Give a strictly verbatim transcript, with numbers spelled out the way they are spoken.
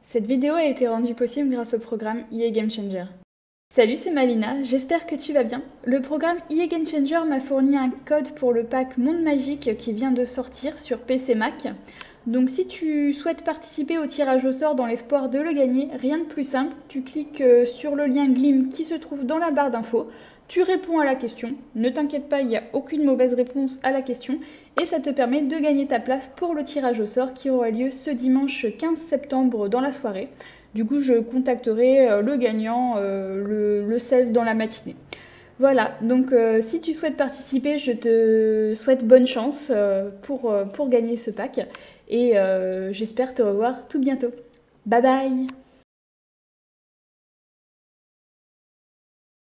Cette vidéo a été rendue possible grâce au programme E A Game Changer. Salut, c'est Malina, j'espère que tu vas bien. Le programme E A Game Changer m'a fourni un code pour le pack Monde Magique qui vient de sortir sur P C Mac. Donc si tu souhaites participer au tirage au sort dans l'espoir de le gagner, rien de plus simple, tu cliques sur le lien Glim qui se trouve dans la barre d'infos, tu réponds à la question, ne t'inquiète pas, il n'y a aucune mauvaise réponse à la question, et ça te permet de gagner ta place pour le tirage au sort qui aura lieu ce dimanche quinze septembre dans la soirée. Du coup, je contacterai le gagnant euh, le, le seize dans la matinée. Voilà, donc euh, si tu souhaites participer, je te souhaite bonne chance euh, pour, euh, pour gagner ce pack. Et euh, j'espère te revoir tout bientôt. Bye bye!